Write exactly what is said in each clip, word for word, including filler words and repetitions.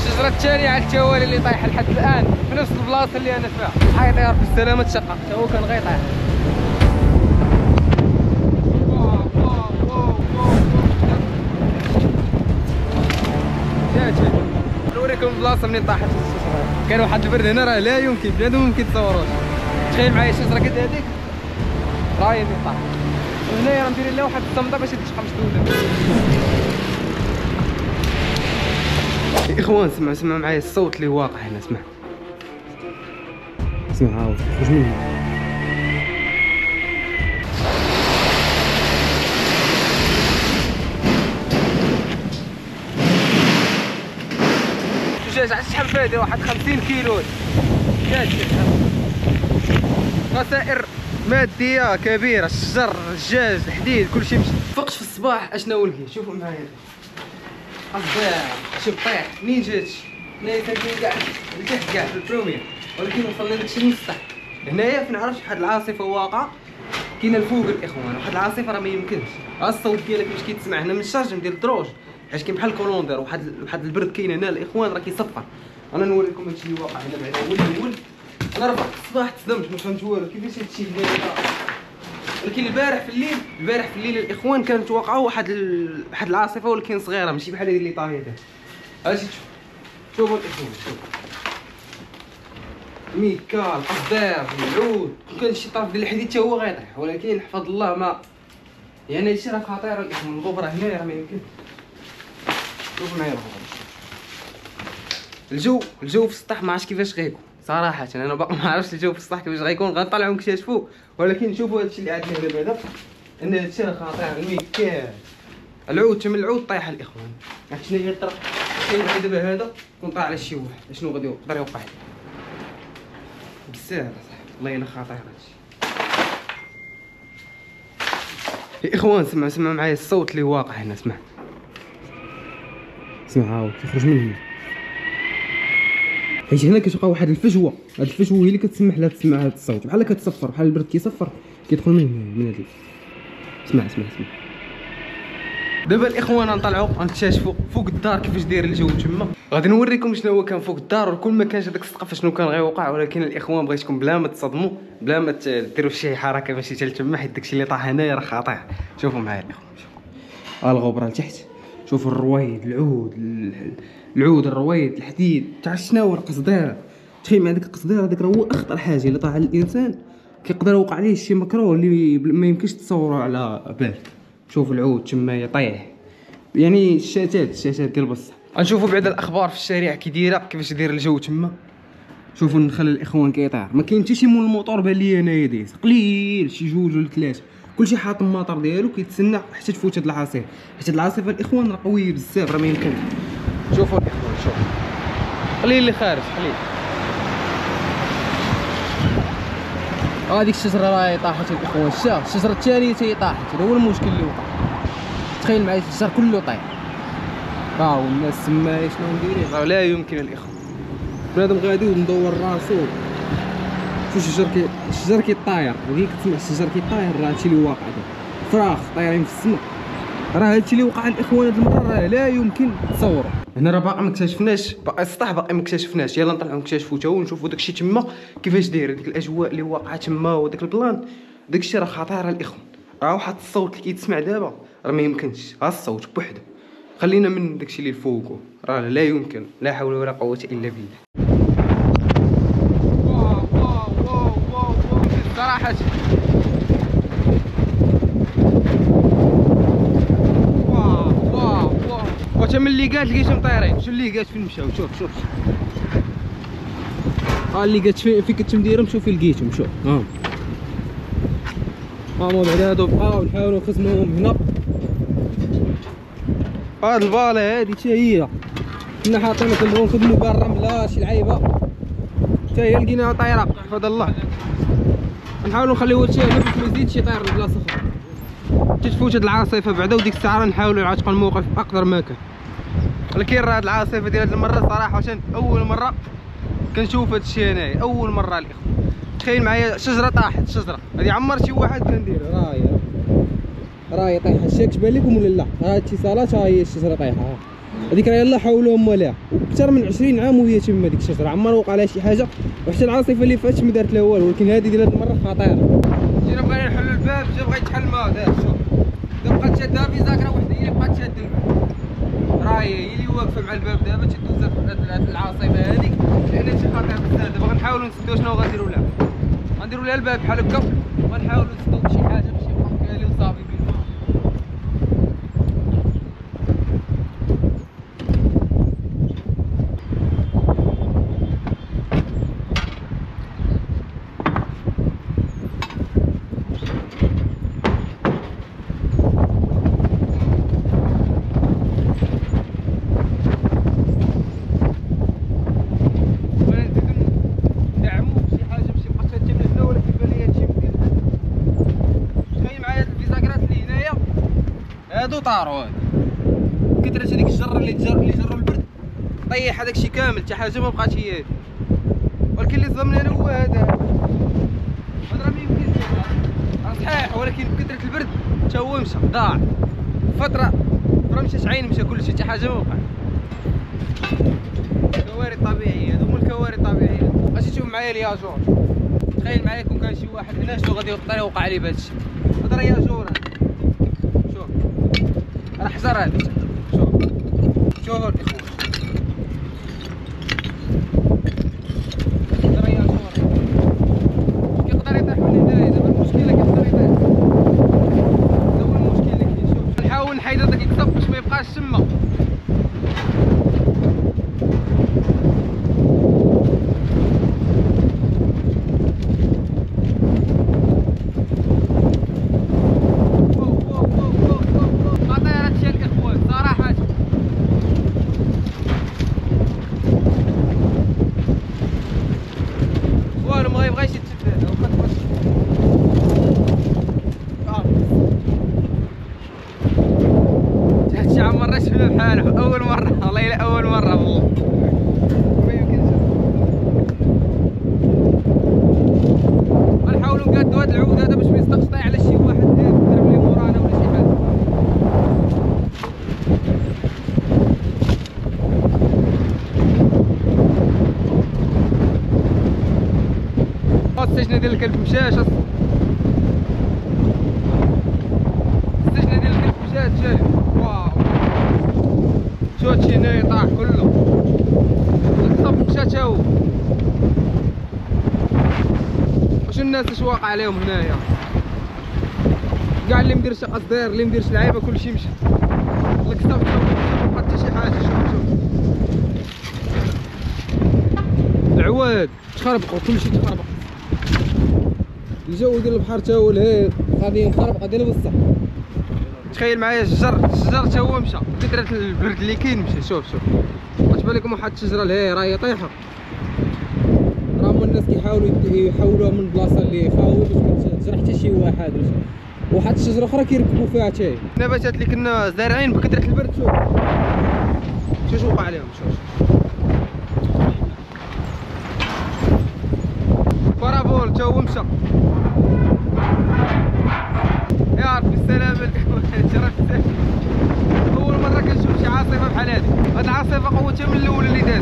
الشجره الثانيه على التوالي اللي طايحه لحد الان في نفس البلاصه اللي انا فيها. حيطير في السلامه تشقق حتى هو كان غيطير. نوريكم البلاصه منين طاحت الشجره. كان واحد البرد هنا راه لا يمكن بنادم ممكن تصوروش. تخيل معايا شجره قد هذيك راهي اللي طاحت. وهنايا راه مديرين لها واحد الصمده باش تشقى مشدوده. اخوان سمعوا سمعوا معايا الصوت اللي واقع هنا. اسمع اسمع هاو خرج منه. دجاج عاد شحال فادي واحد خمسين كيلو. خسائر ماديه كبيره. الشجر الدجاج الحديد كلشي مشى. فقت في الصباح اشنو لقيت؟ شوفوا معايا الضياع شوف طيح منين جاتش. هنايا ساكنين كاع لتحت كاع في البرومير ولكن وصلنا داكشي من السطح. هنايا فين عرفت واحد العاصفه واقعه كاينه الفوق الاخوان. واحد العاصفه راه ما يمكنش. ها الصوت ديالك باش كيتسمع هنا من الشارجم ديال الدروج حيت كاين بحال الكولوندير. واحد واحد البرد كاين هنا الاخوان راه كيصفر. انا نوريكم هادشي اللي واقع هنا بعدا اول اول. انا راه الصباح تصدمت ما فهمت والو كيفاش هادشي في بالي. ولكن البارح في الليل البارح في الليل الاخوان كانت واقعه واحد ال... واحد العاصفه ولكن صغيره ماشي بحال هذه اللي طاهيه. اجي تشوف شوفوا الاخوان شوفوا ميكا القصدير العود كان شي طرف ديال الحديد حتى هو غيطيح. ولكن حفظ الله ما يعني هادشي راه خطير الاخوان. الغبره هنايا راه ما يمكنش. شوفوا معايا الغبره. الجو الجو في السطح ما عرفتش كيفاش غيكون صراحه. انا باقي ما عرفتش الجو في السطح كيفاش غيكون. غنطلعوا نكتشفوا. ولكن شوفوا هادشي اللي عندنا هنا بعدا ان هادشي راه خطير. الميكال العود تم العود طايح الاخوان. عرفت شنو هي الطرق كاين دابا هذا كون طاح على شي واحد شنو غادي يقدر يوقع بزاف اصاحبي. والله الا خطير هادشي. يا اخوان سمعوا سمعوا معايا الصوت اللي واقع هنا. اسمع اسمع هاو كيخرج من هنا حيت هنا كتبقى واحد الفجوه. هاد الفجوه هي اللي كتسمح لها تسمع هاد الصوت بحال كتصفر بحال البرد كيصفر كيدخل من هنا من هادي. اسمع اسمع اسمع. دابا الاخوان غنطلعوا غنكتشفوا فوق الدار كيفاش داير الجو تما. غادي نوريكم شنو هو كان فوق الدار وكل ما كانش هذاك السقف شنو كان غيوقع. ولكن الاخوان بغيتكم بلا ما تصدموا بلا ما ديروا شي حركه ماشي حتى لتما حيت داكشي اللي طاح هنايا راه خطير. شوفوا معايا الاخوان شوفوا ها الغبره لتحت. شوفوا الرويد العود العود الرويد الحديد. تعرف شنو هو القصدير؟ تخيل مع داك القصدير هذاك راه هو اخطر حاجه اللي طاح على الانسان. كيقدر يوقع عليه شي مكروه اللي ما يمكنش تصوروا على بالك. شوف العود تما يطيح يعني الشتات الشتات ديال بصح. غنشوفوا بعد الاخبار في الشارع كي دايره كيفاش داير الجو تما. شوفوا النخل الاخوان كيطير. ما كاين حتى شي مول الموطور بان لي انايا دايز قليل شي جوج ولا ثلاثه. كلشي حاط المطر ديالو كيتسنى حتى تفوت هاد العاصفه. حيت هاد العاصفه الاخوان راه قويه بزاف راه ما يمكنش. شوفوا الاخوان شوفوا قليل اللي خارج قليل. هذيك الشجره راهي طاحت الاخوان. الشجره الشجره الثانيه حتى هي طاحت. هذا هو المشكل اللي وقع. تخيل معايا الشجر كله طايح. ها هو الناس تمايا شنو مديرين راه لا يمكن الاخوان. بنادم غادي ومدور راسو. شوف الشجر كي الشجر كيطاير وهي كتسمع الشجر كيطاير راه هادشي اللي واقع. فراخ طايرين في السماء. راه هادشي اللي وقع الاخوان هاد المره راه لا يمكن تصوروا. هنا راه باقي ما اكتشفناش باقي السطح باقي ما اكتشفناش. يلا نطلعوا نكتشفوا تا ونشوفوا داكشي تما كيفاش داير. ديك الاجواء اللي واقعه تما وداك البلان داكشي راه خطير الاخوان. راه واحد الصوت اللي كيتسمع دابا راه ما يمكنش. ها الصوت بوحدو. خلينا من داكشي اللي فوقو راه لا يمكن. لا حول ولا قوه الا بالله. واو واو واو واو صراحه واش من اللي قالت لقيتهم طايرين. شوف اللي قالت فين مشاو. شوف شوف ها اللي قالت فين فين كنتم دايرهم. شوف فين لقيتهم. شوف ها ها مو بعد هادو بقاو نحاولوا نخزنوهم هنا. هاد الفاله هادي حتى هي كنا حاطين كنبغيو نخدموا بها الرمله شي لعيبه حتى هي لقيناها طايره بحفظ الله. نحاولوا نخليو هادشي هذا باش ما يزيدش يطير لبلاصه اخرى حتى تفوت هاد العاصفه بعدا. وديك الساعه نحاولوا نعتقوا الموقف اقدر ما كان. ولكن راه هاد العاصفه ديال هاد المره صراحه اول مره كنشوف هاد الشيء هنايا. اول مره الاخوان. تخيل معايا شجره طاحت. شجره هادي عمر شي واحد كان دايرها. راهي راهي طايحه. شاك تبان لكم ولا لا؟ ها اتصالات ها هي الشجره طايحه. هذيك راه يلاه حولوهم مولاها، واكثر من عشرين عام وهي تما ديك الشجره، عمر وقع لها شي حاجه، وحتى العاصفه اللي فاتت ما دارت لها والو، ولكن هذه ديال هذه المره خطيره. جينا بغينا نحلوا الباب، جا بغا يتحل ما دار. شوف دابا بقات شاده في ذاكره وحده هي اللي بقات شاده الباب، راهي هي اللي واقفه مع الباب دابا تدوز هاد العاصفه هذيك، لان هادشي خطير بزاف. دابا غنحاولوا نسدوا شنو غنديروا لها، غنديروا لها الباب بحال هكا وغنحاولوا نسدوا بشي حاجه باش يبقى كالي وصافي. هادو طاروا هادو كثرت هذيك الجره اللي تجر اللي جروا البرد طيح هذاك الشيء كامل، حتى حاجه ما بقاتش هي هادي. ولكن اللي ظلمنا انا هو هذا، هذا راه ما يمكنش راه صحيح، ولكن بكثره البرد حتى هو مشى ضاع فتره راه مشات عين مشى كلشي، حتى حاجه ما وقعت. كوارث طبيعيه، هادو هما الكوارث الطبيعيه. اجي تشوف معايا لي يا جورج، تخيل معايا كون كان شي واحد هنا شنو غادي يوقع وقع عليه بهذا الشيء. هذا راه يا جورج راه حجر هذا، شوف شوف الاخوان، هذا راه يا جورج كيقدر يطيح من هنايا. دابا المشكله كيقدر يطيح، هذا هو المشكل اللي كاين. شوف نحاول نحيد هذاك الكتاب باش ما يبقاش تما. بحاله اول مره والله، الى اول مره والله ما يمكنش. غنحاولوا نقادوا هذا العود هذا باش ما يصدقش طايح على شي واحد يضرب لي مورانا ولا شي حاجه. السجنه ديال الكلب مشاش، السجنه ديال الكلب مشات جاي. واو شو هادشي هنايا طاح كله، القصب مشى تا هو. واش الناس اش واقع عليهم هنايا؟ كاع اللي مديرش اصدار اللي مديرش لعيبه كلشي مشى، القصب تا هو مشى، ما حتى شي حاجه. شوف شوف العواد تخربقوا كلشي تخربق، الجو ديال البحر تا هو لهيه غادي مخربقه ديال بصح. تخيل معايا الشجر الشجر تا هو مشى، كثرة البرد اللي كاين مشى. شوف شوف تبان لكم واحد الشجره لهيه راهي طايحه، راه هما الناس كيحاولوا يحولوها من البلاصه اللي خاوي باش ما تجرح حتى شي واحد، وواحد الشجره اخرى كيركبوا فيها حتى هي. النباتات اللي كنا زارعين بكثرة البرد شوف شوف شو وقع عليهم. شوف فرابول تا هو مشى. يا ربي السلامة شرفت. أول مرة كنشوف شي عاصفة بحال هادي، هاد العاصفة قوتها من الأول اللي داز.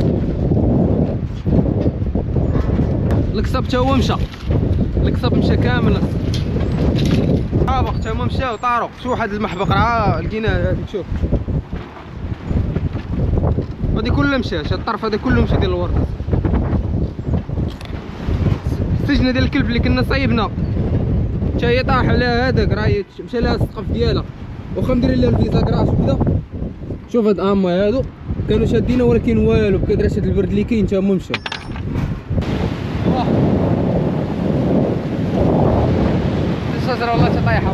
القصب تا هو مشى، القصب مشى كامل، حابق تا هما مشاو طاروا. شوف واحد المحبق راه لقيناه هاديك، شوف هادي كلها مشات، هاد الطرف هذا كله مشى ديال الورد. السجنة ديال الكلب اللي كنا صايبنا حتى هي طاح عليها هذاك، راه مشى لها السقف ديالها، واخا مديرين لها الفيزا كراش وكذا. شوف هاد اما هادو كانوا شادينها ولكن والو، بكثرة هاد البرد اللي كاين تا هما مشاو. الشجرة والله تا طايحة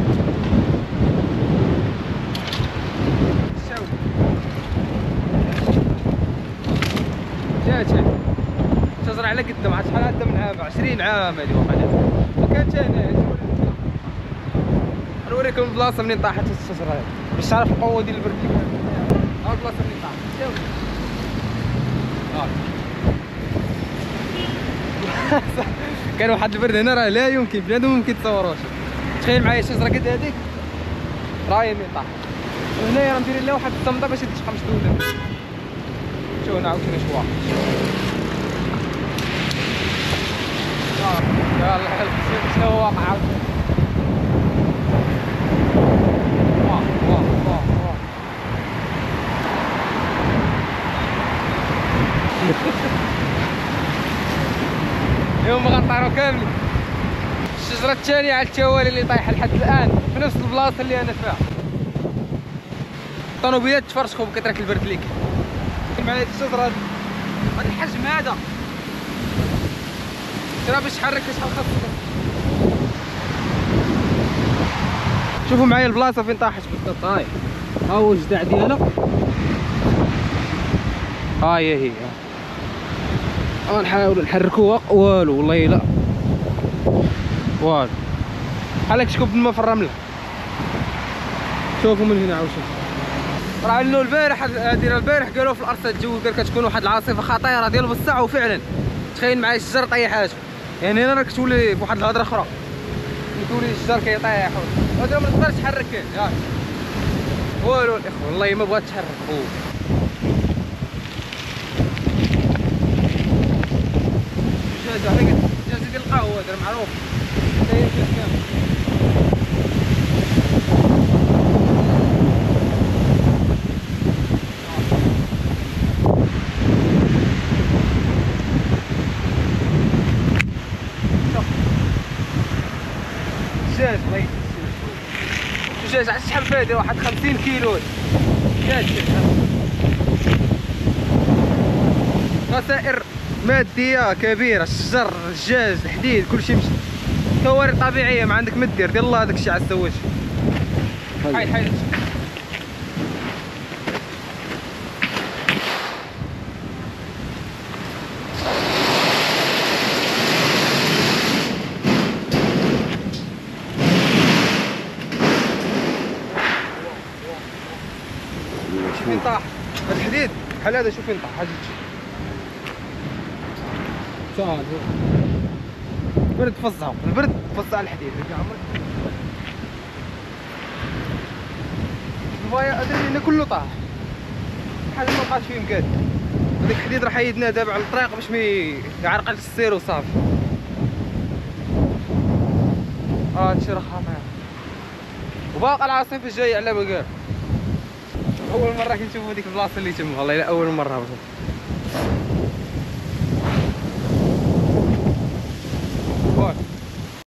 جات الشجرة على قدام، عاد شحال عندها من عام؟ عشرين عام هادي واقيلا ما كانت هنا. نوريكم البلاصه منين طاحت الشجره هذه باش تعرف القوه ديال البرد اللي كانت. ها البلاصه منين طاحت، شوف كان واحد البرد هنا راه لا يمكن بنادم ممكن تصوروش. تخيل معايا شجره قد هذيك راهي منين طاحت. هنايا راه مديرين لها واحد الصمده باش تبقى مشدوده. شوف هنا عاوتاني شوار. يلا حل شنو هو واقع عاوتاني. واه واه واه واه اليوم غنطيرو كاملين. الشجره الثانيه على التوالي اللي طايحه لحد الان في نفس البلاصه اللي انا فيها. الطونوبيلات تفرشكم بكثره البرد اللي كاين مع هاد الشجره هادي هاد الحجم هذا. ترى باش تحرك شحال خاصك. شوفوا معايا البلاصه فين طاحت بالضبط. هاي ها هو الجدع ديالها. ها هي هي غنحاولوا نحركوها. والو والله لا والو بحال هاك شكون الماء في الرمله. شوفوا من هنا عاوتاني راه انه البارح هادي البارح قالوا في الارصاد الجوي قال كتكون واحد العاصفه خطيره ديال بصح. وفعلا تخيل معايا الشجر طيحاتو. يعني انا راه كتولي في واحد الهضره اخرى كتولي الشجر كيطيح هذا ما نقدرش تحرك ياك. والو الاخوه والله ما بغات تحرك. جازة جازة ديال القهوة هذا معروف. حتى هي فيها كامل. الدجاج الله يهديك. الدجاج عرفت شحال فيها؟ واحد خمسين كيلو. دجاج خسائر ماديه كبيره. الشجر الدجاج الحديد كلشي مشى. كوارث طبيعيه ما عندك ما دير. دير الله هذاك الشيء على السواج. حيد حيد شوف فين طاح هذا الحديد بحال هذا. شوف فين طاح حاجه صاد. البرد فزعو البرد فزع الحديد. الفايا ادري هنا كله طاح بحال ما بقاش فيه مقاد. هذاك الحديد راه حيدناه دابا على الطريق باش ما يعرقلش السير وصافي. اه هادشي راه خطير. وباقا العاصفه الجايه على بالك. اول مره كنشوفوا ديك البلاصه اللي تما والله الا اول مره.